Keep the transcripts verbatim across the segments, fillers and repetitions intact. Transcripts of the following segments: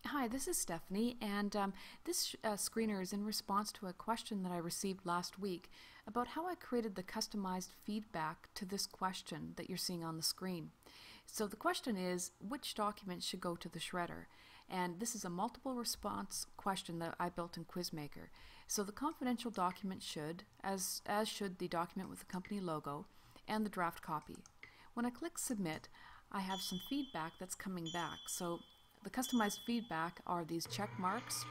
Hi, this is Stephanie, and um, this uh, screener is in response to a question that I received last week about how I created the customized feedback to this question that you're seeing on the screen. So the question is, which document should go to the shredder? And this is a multiple response question that I built in Quizmaker. So the confidential document should, as, as should the document with the company logo and the draft copy. When I click submit, I have some feedback that's coming back. So the customized feedback are these check marks,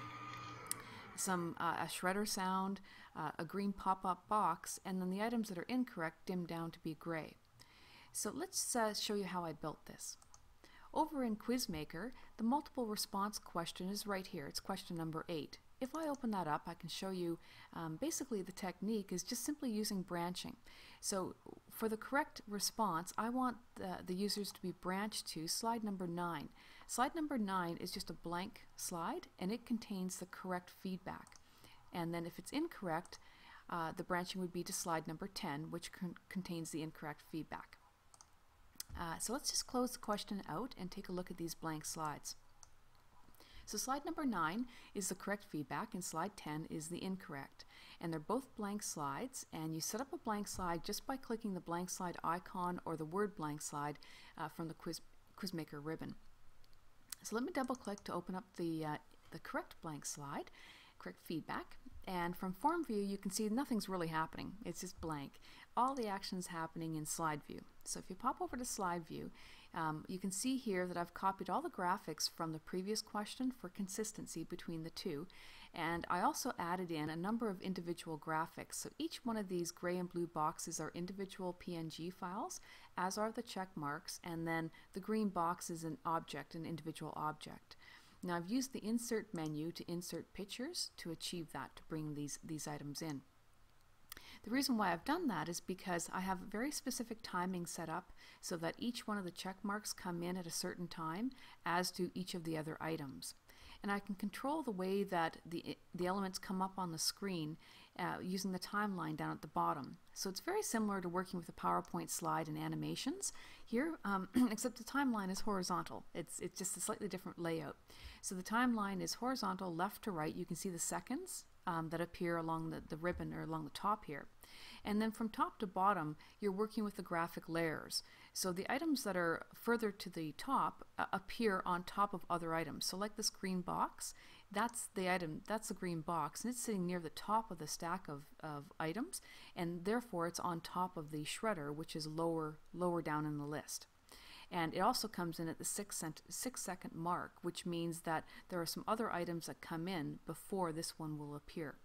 some uh, a shredder sound, uh, a green pop-up box, and then the items that are incorrect dim down to be gray. So let's uh, show you how I built this. Over in Quizmaker, the multiple response question is right here. It's question number eight. If I open that up, I can show you um, basically the technique is just simply using branching. So for the correct response, I want the, the users to be branched to slide number nine. Slide number nine is just a blank slide, and it contains the correct feedback. And then if it's incorrect, uh, the branching would be to slide number ten, which con contains the incorrect feedback. Uh, so let's just close the question out and take a look at these blank slides. So slide number nine is the correct feedback and slide ten is the incorrect. And they're both blank slides, and you set up a blank slide just by clicking the blank slide icon or the word blank slide uh, from the Quiz Quizmaker ribbon. So let me double click to open up the, uh, the correct blank slide, correct feedback, and from form view you can see nothing's really happening. It's just blank. All the action's happening in slide view. So if you pop over to slide view, um, you can see here that I've copied all the graphics from the previous question for consistency between the two, and I also added in a number of individual graphics. So each one of these gray and blue boxes are individual P N G files, as are the check marks, and then the green box is an object, an individual object. Now I've used the insert menu to insert pictures to achieve that, to bring these, these items in. The reason why I've done that is because I have very specific timing set up so that each one of the check marks come in at a certain time, as do each of the other items. And I can control the way that the, the elements come up on the screen uh, using the timeline down at the bottom. So it's very similar to working with a PowerPoint slide and animations here, um, except the timeline is horizontal. It's, it's just a slightly different layout. So the timeline is horizontal, left to right. You can see the seconds um, that appear along the, the ribbon or along the top here. And then from top to bottom, you're working with the graphic layers. So the items that are further to the top uh, appear on top of other items. So like this green box, that's the item, that's the green box, and it's sitting near the top of the stack of, of items, and therefore it's on top of the shredder, which is lower, lower down in the list. And it also comes in at the six, cent six second mark, which means that there are some other items that come in before this one will appear.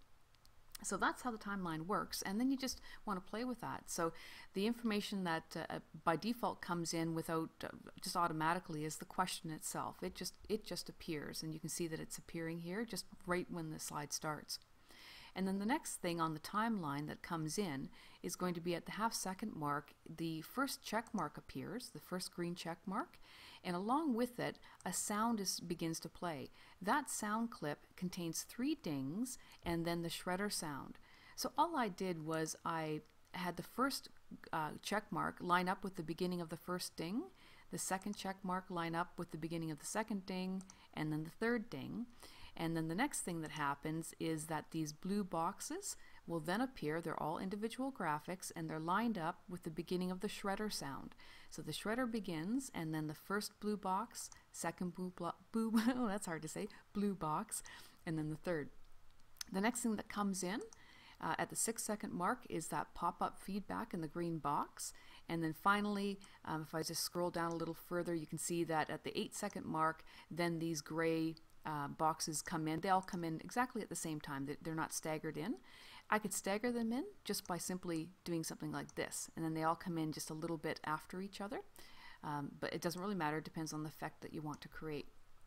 So that's how the timeline works, and then you just want to play with that. So the information that uh, by default comes in without uh, just automatically is the question itself. It just it just appears, and you can see that it's appearing here just right when the slide starts. And then the next thing on the timeline that comes in is going to be at the half second mark. The first check mark appears, the first green check mark, and along with it a sound is, begins to play. That sound clip contains three dings and then the shredder sound. So all I did was I had the first uh, check mark line up with the beginning of the first ding, the second check mark line up with the beginning of the second ding, and then the third ding. And then the next thing that happens is that these blue boxes will then appear. They're all individual graphics, and they're lined up with the beginning of the shredder sound. So the shredder begins, and then the first blue box, second blue, blue oh, that's hard to say, blue box, and then the third. The next thing that comes in uh, at the six second mark is that pop-up feedback in the green box. And then finally, um, if I just scroll down a little further, you can see that at the eight second mark, then these gray Uh, boxes come in. They all come in exactly at the same time. They're not staggered in. I could stagger them in just by simply doing something like this, and then they all come in just a little bit after each other, um, but it doesn't really matter. It depends on the effect that you want to create.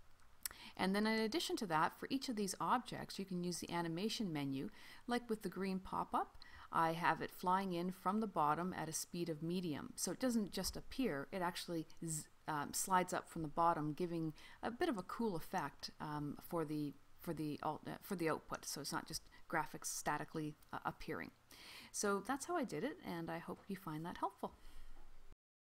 And then in addition to that, for each of these objects you can use the animation menu. Like with the green pop-up, I have it flying in from the bottom at a speed of medium, so it doesn't just appear, it actually z Um, slides up from the bottom, giving a bit of a cool effect um, for the for the alt, uh, for the output. So it's not just graphics statically uh, appearing. So that's how I did it, and I hope you find that helpful.